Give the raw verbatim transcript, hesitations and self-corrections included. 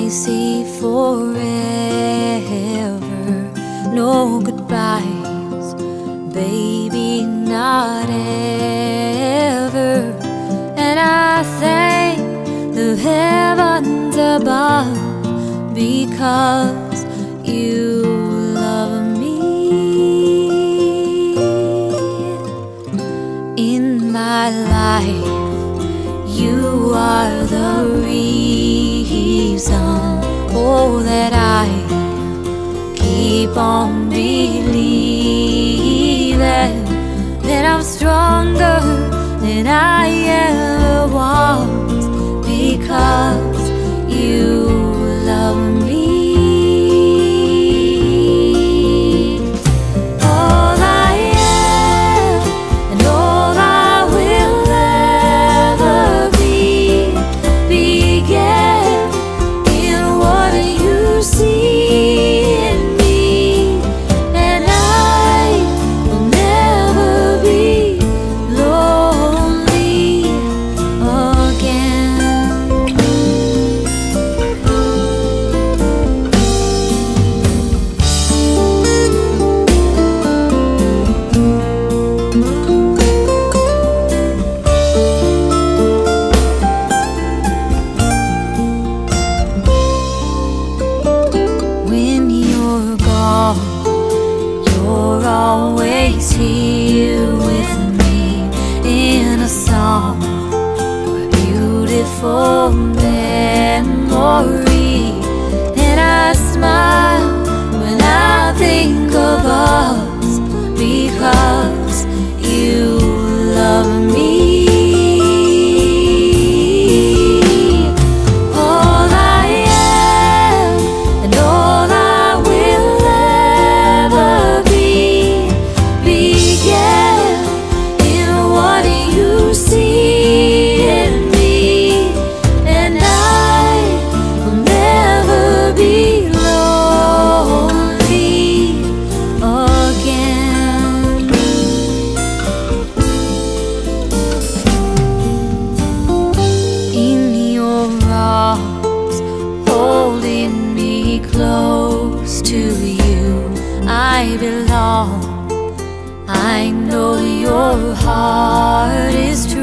may say forever, no goodbyes, baby, not ever. And I thank the heavens above because you love me. In my life, you are the reason, oh, that I keep on believing that I'm stronger than I ever was because you love me. All I am and all I will ever be began in what you see in me, and I will never be lonely again. When you're gone, you're always here with me in a song, a beautiful memory. And I smile when I think of us because you love me. All I am and all I will ever be began in what you see in me, and I will never be lonely again. In your arms, holding me close to you, I belong. I know your heart is true.